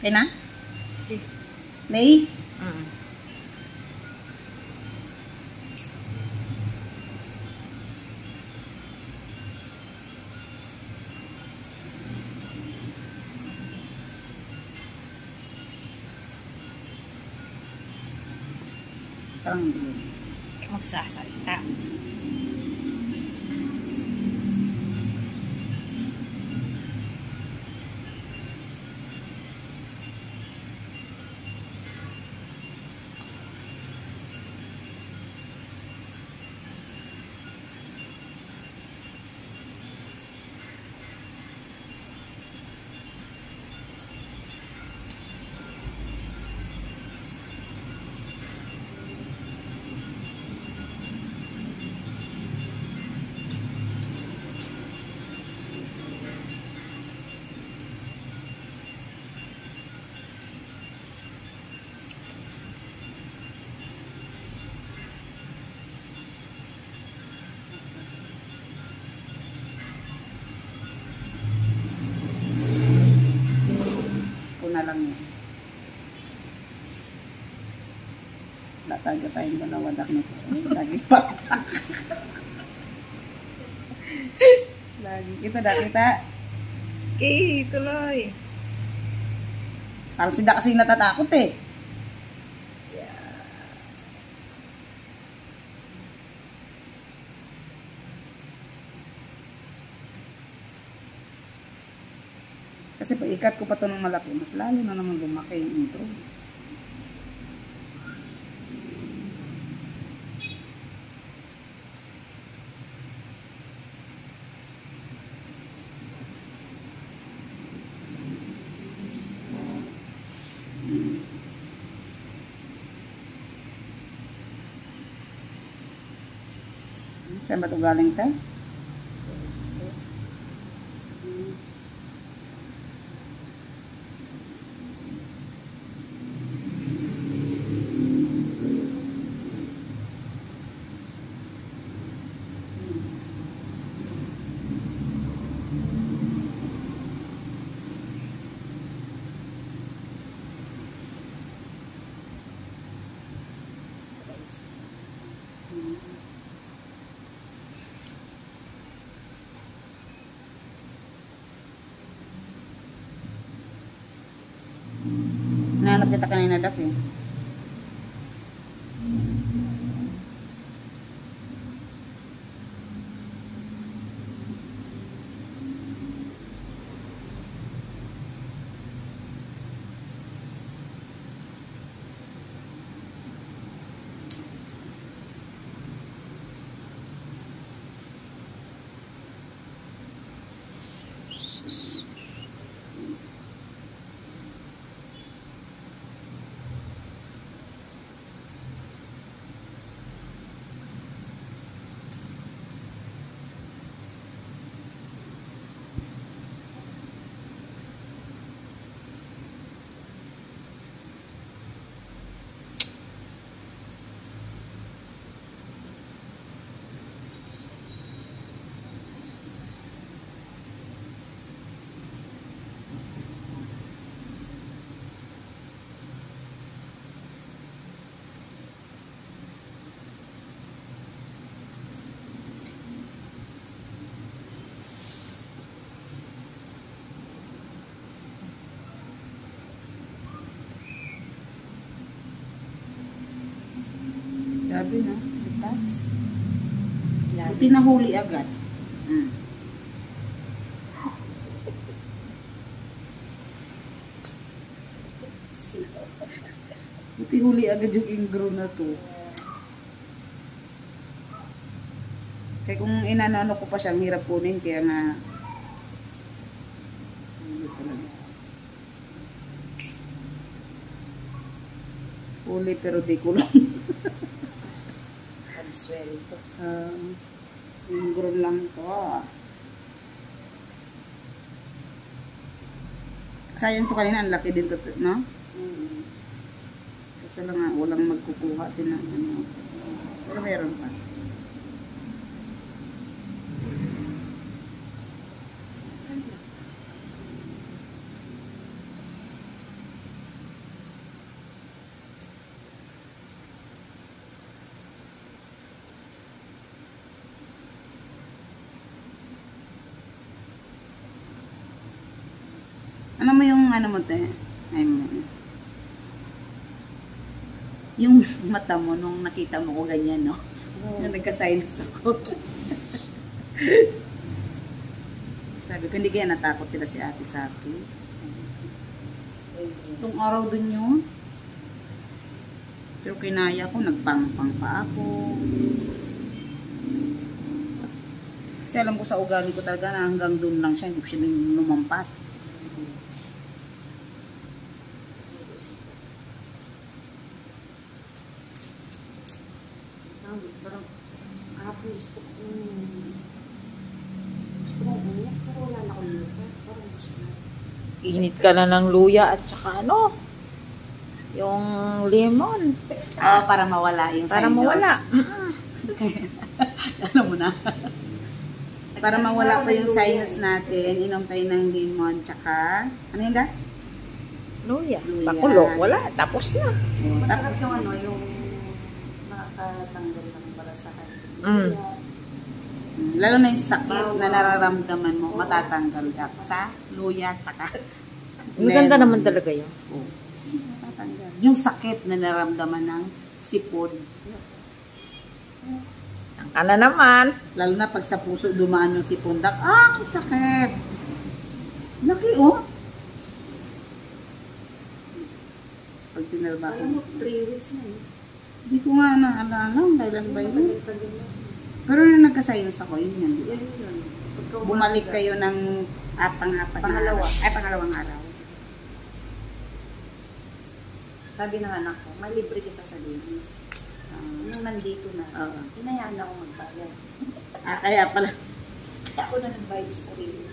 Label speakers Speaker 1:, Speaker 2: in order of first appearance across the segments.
Speaker 1: Okay na?
Speaker 2: Okay.
Speaker 1: Lay? Parang hindi.
Speaker 2: Magsasalita.
Speaker 1: Na lang yan. Wala tayo tayong dalawadak na po. Lagi pa. Lagi. Kita dah kita.
Speaker 2: Okay, tuloy.
Speaker 1: Parang sida kasi natatakot eh. Kasi pag ikat ko pa ito ng malaki, mas lalo na naman lumaki yung intro. Saan ba ito galing ka? Nahanap kita kanina, Dap eh. Grabe na, lipas. Buti nahuli agad. Buti huli agad yung ingro na to. Kaya kung inano ko pa siya, hirap kunin, kaya nga huli pero di kulong.
Speaker 2: Absuelto.
Speaker 1: Ingro lang to. Sayang to kanina, ang laki din to, no? Kasi lang nga, walang magkukuha din ng ano. Pero meron pa. Ano mo yung ano mo te? Ay mo. Yung mata mo nung nakita mo ko ganyan, no? Nung nagka-sinus ako. Sabi ko, hindi kaya natakot sila si Ate Saki. Itong araw dun yun. Pero kinaya ko, nagpangpang pa ako. Kasi alam ko sa ugali ko talaga na hanggang dun lang siya, hindi ko siya lumampas.
Speaker 2: Sabi, parang ako gusto kong umiyak, pero wala na akong lupa. Parang gusto na. Init ka na ng luya at saka ano, yung lemon.
Speaker 1: Para mawala yung
Speaker 2: Para
Speaker 1: sinus.
Speaker 2: mawala.
Speaker 1: Alam mo na. Para mawala pa yung sinus natin, inom tayo ng lemon, tsaka, ano yun da?
Speaker 2: Luya.
Speaker 1: Luya.
Speaker 2: Pakulo. Wala. Tapos na.
Speaker 1: Masarap
Speaker 3: yung ano, yung nakakatanggal ng balasahan.
Speaker 1: Lalo na yung sakit na nararamdaman mo, matatanggal ka sa luya, tsaka
Speaker 2: Maganda
Speaker 1: lemon.
Speaker 2: naman talaga yun.
Speaker 1: Oo. Matatanggal. Yung sakit na nararamdaman ng sipon.
Speaker 2: Ang kana naman.
Speaker 1: Lalo na pag sa puso dumaan yung sipundak, ang sakit! Laki, oh! Pag tinalba ko.
Speaker 3: Alam mo, 3 weeks na eh.
Speaker 1: Hindi ko nga naalala, kailan ba yun?
Speaker 3: Tagal na.
Speaker 1: Pero nung nagka-sinus ako, yun yun. Di ba?
Speaker 3: Yan yun. Pagka
Speaker 1: Bumalik
Speaker 3: umaga,
Speaker 1: kayo ng pang-apat na
Speaker 3: Pangalawa.
Speaker 1: araw. Ay, pangalawang araw.
Speaker 3: Sabi ng anak ko, may libre kita sa Davis. Nung nandito na,
Speaker 1: Oo.
Speaker 3: hinayaan ako magbayad.
Speaker 1: Kaya pala,
Speaker 3: Ako na nagbayad sa sarili.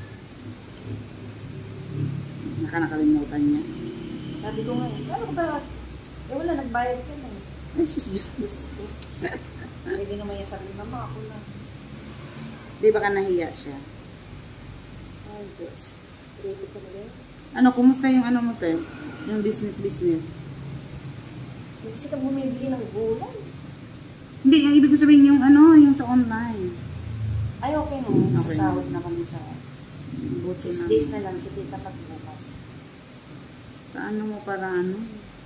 Speaker 1: nakalimutan niya.
Speaker 3: Sabi ko nga, ano ba? Eh wala, nagbayad ka na.
Speaker 1: Ay, sus, Diyos.
Speaker 3: Diyos ko. Pwede naman niya sabi, mama, ako na.
Speaker 1: Di ba ka nahiya siya?
Speaker 3: Ay, Diyos. Ready ka na rin?
Speaker 1: Ano, kumusta yung ano mo, te? Yung business?
Speaker 3: Hindi ka bumibili ng gulay.
Speaker 1: Hindi, yung ibig ko sabihin yung ano, yung sa online.
Speaker 3: Ay, okay naman.
Speaker 1: Okay
Speaker 3: Sasahod na kami sa
Speaker 1: Buti
Speaker 3: 6 days na lang si tita pagbukas.
Speaker 1: Paano mo para ano?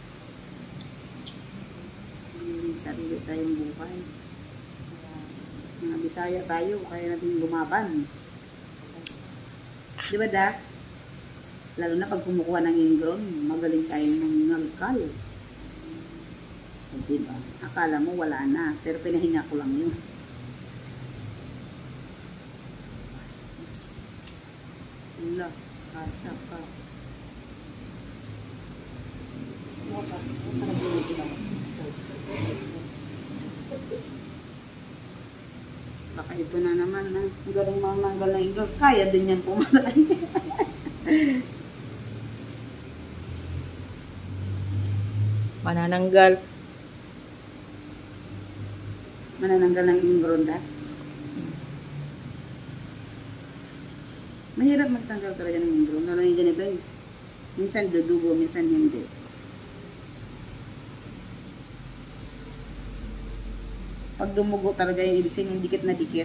Speaker 1: May sarili tayong buhay. Mga Bisaya tayo, kaya natin lumaban. Di ba, Da? Lalo na pag kumukuha ng ingron, magaling tayo ng nalkal. Di ba? Akala mo wala na, pero pinahinga ko lang yun. Wala, kasa ka.
Speaker 3: Ano sabi ko? Parang bumibili ako.
Speaker 1: Baka ito na naman na. Ang galing mananggal na ingron. Kaya din yan pumatay.
Speaker 2: Manananggal.
Speaker 1: Manananggal ng ingron, Da. Mahirap magtanggal talaga ng ingron. Lalo yung ganito eh. Minsan dudugo, minsan hindi. Pag dumugo talaga yung ibig sabihin, dikit na dikit.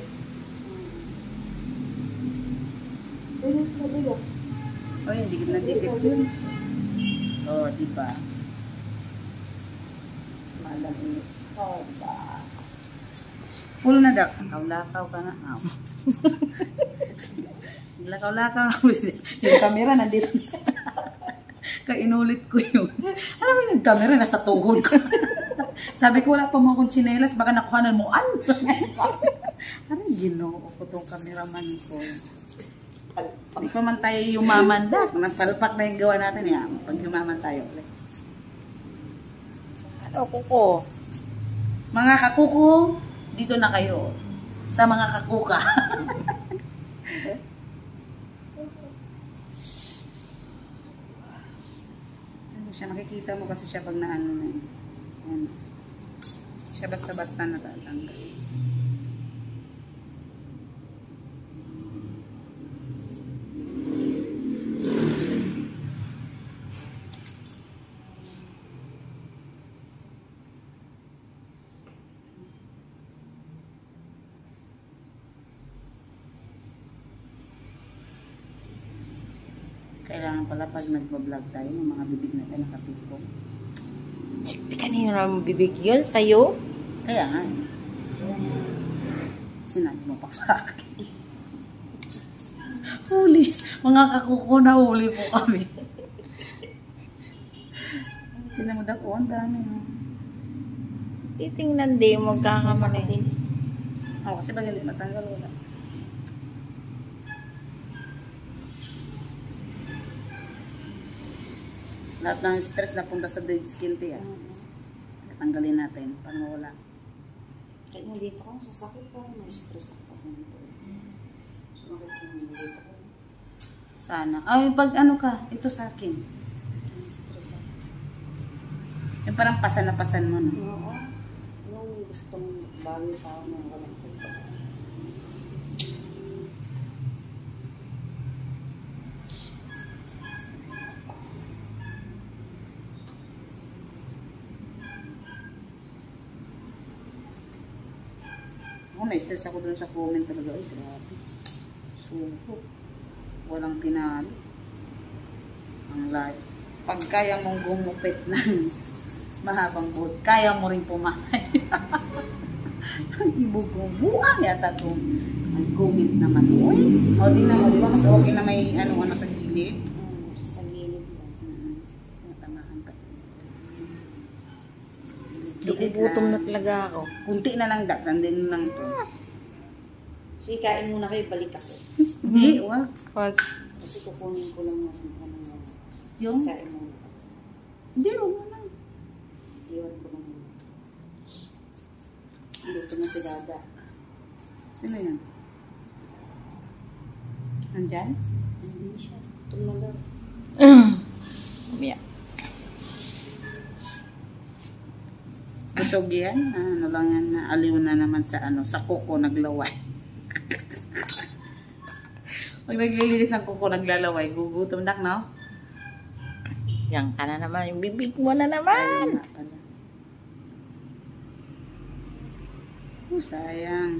Speaker 3: Pwede sa kabila.
Speaker 1: O yung dikit na dikit yun. O, diba? Malamig. O, ba? Full na dak. Lakaw-lakaw ka na. Aw. Lakaw-lakaw. Yung camera nandito. Kainulit ko yun. Alam mo yung camera nasa tuhod ko. Sabi ko, wala pa mo akong tsinelas, baka nakuhanan mo. Ano? Parang ginoo ko tong cameraman ko. Hindi ko man tayo yumaman da. Nagpalpak na yung gawa natin. Pag yumaman tayo.
Speaker 2: Ano kuko?
Speaker 1: Mga kakuko, dito na kayo. Sa mga kakuka. Ano siya, makikita mo kasi siya pag naano na eh. Ayan. Siya basta-basta natatanggal. Kailangan pala pag nagbablog tayo, yung mga bibig natin nakapikong.
Speaker 2: Kanino naman bibig yun? Sa'yo?
Speaker 1: Kaya nga eh. Sinabi mo pa sa akin. Huli. Mga kakuko na huli po kami. Tinan mo dako, ang dami.
Speaker 2: Titingnan din, magkakamali.
Speaker 1: Ako kasi pag hindi matanggal, wala. Lahat ng stress na punta sa dead skin tiya. Tanggalin natin para mawala.
Speaker 3: Kahit nandito ko, sa sakit ko, may stress ako. Sumakit ko nandito ko.
Speaker 1: Sana. Ay, pag ano ka, ito sa akin.
Speaker 3: May stress ako.
Speaker 1: Yung parang pasan na pasan mo, no?
Speaker 3: Oo. Yung gustong bago tao na walang punta.
Speaker 1: Ako, na-stress ako dun sa comment talaga. Ay, grabe. Suko. Walang tinalo. Ang layo. Pag kaya mong gumupit ng mahabang buhok, kaya mo rin pumatay. Ang ibugumuan yata itong comment naman. Uy, o tingnan mo, di ba mas okay na may ano sa gilid?
Speaker 3: Sa gilid lang.
Speaker 1: Tamahan pa.
Speaker 2: Gutom na talaga ako.
Speaker 1: Kunti na lang, Dax. Andin lang to.
Speaker 3: Sige, kain muna kayo, balik ako.
Speaker 1: Hindi, wag.
Speaker 2: Wag.
Speaker 3: Kasi kukunin ko lang yung
Speaker 1: Yung?
Speaker 3: kain muna.
Speaker 1: Hindi, wag mo lang.
Speaker 3: Iwan ko lang muna. Dito na si Dada.
Speaker 1: Sino yun? Nandyan?
Speaker 3: Hindi siya. Gutom na daw.
Speaker 2: Umiyak.
Speaker 1: Busog yan. Ano lang yan, aliw na naman sa sa kuko naglaway. Pag naglilinis ng kuko naglalaway, gugutom na, no?
Speaker 2: Yan ka na naman. Yung bibig mo na naman.
Speaker 1: Oh, sayang.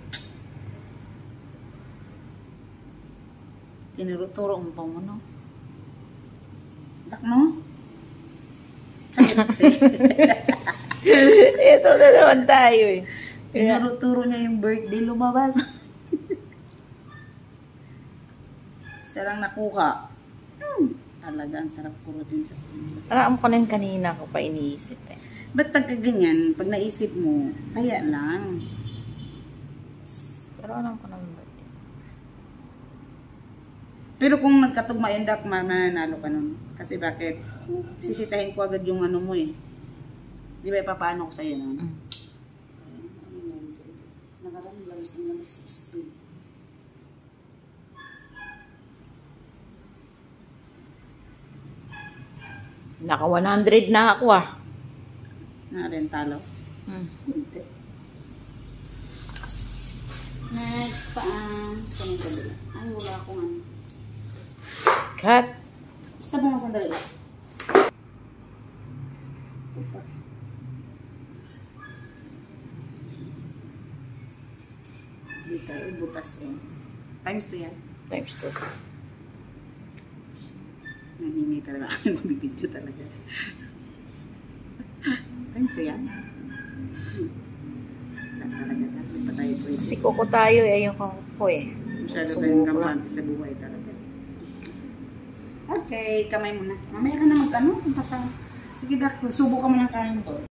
Speaker 1: Tinuro-turo mo pa mo, no? Dak, no?
Speaker 2: Ito na naman tayo eh.
Speaker 1: Tinuro-turo niya yung birthday lumabas. Isa lang nakuha. Talaga, ang sarap puro din sa sunod.
Speaker 2: Parang ko na yung kanina ko pa iniisip eh.
Speaker 1: Ba't ganyan? Pag naisip mo, kaya lang.
Speaker 2: Pero alam ko naman birthday.
Speaker 1: Pero kung nagkatugma yun, Dak, mananalo ka nun. Kasi bakit? Sisitahin ko agad yung ano mo eh. Di ba ipapaano ko sa'yo nun?
Speaker 3: Ano yun? Nakarang labas ng labas 16.
Speaker 2: Naka 100 na ako ah.
Speaker 1: Talo. Hindi. Next pa saan yung kabila? Ay, wala akong ano.
Speaker 2: Cut.
Speaker 1: Basta mo sandali. Dito, butas yun. Times 2 yan.
Speaker 2: Times 2.
Speaker 1: Nangingi talaga ako magbibidyo talaga. Times 2 yan. Wala talaga. Hindi pa tayo pwede.
Speaker 2: Kasi kuko tayo eh. Ayun ko eh.
Speaker 1: Masyado tayong kampante sa buhay talaga. Okay, kamay muna. Mamaya ka na mag-ano. Sige, Dak, subo ka mo ng kanin doon.